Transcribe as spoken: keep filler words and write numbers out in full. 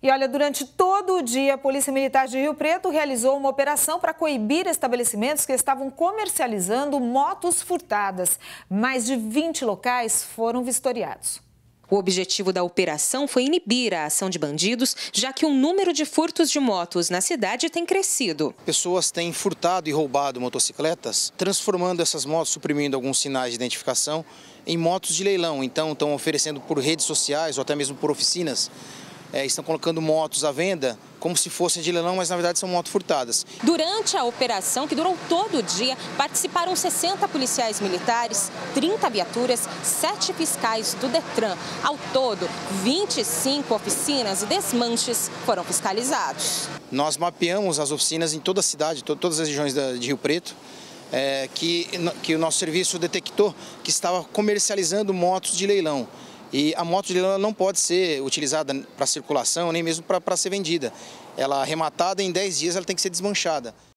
E olha, durante todo o dia, a Polícia Militar de Rio Preto realizou uma operação para coibir estabelecimentos que estavam comercializando motos furtadas. Mais de vinte locais foram vistoriados. O objetivo da operação foi inibir a ação de bandidos, já que o número de furtos de motos na cidade tem crescido. Pessoas têm furtado e roubado motocicletas, transformando essas motos, suprimindo alguns sinais de identificação, em motos de leilão. Então, estão oferecendo por redes sociais ou até mesmo por oficinas. É, estão colocando motos à venda como se fossem de leilão, mas na verdade são motos furtadas. Durante a operação, que durou todo o dia, participaram sessenta policiais militares, trinta viaturas, sete fiscais do Detran. Ao todo, vinte e cinco oficinas e desmanches foram fiscalizados. Nós mapeamos as oficinas em toda a cidade, todas as regiões de Rio Preto, é, que, que o nosso serviço detectou que estava comercializando motos de leilão. E a moto de leilão não pode ser utilizada para circulação, nem mesmo para ser vendida. Ela arrematada, em dez dias ela tem que ser desmanchada.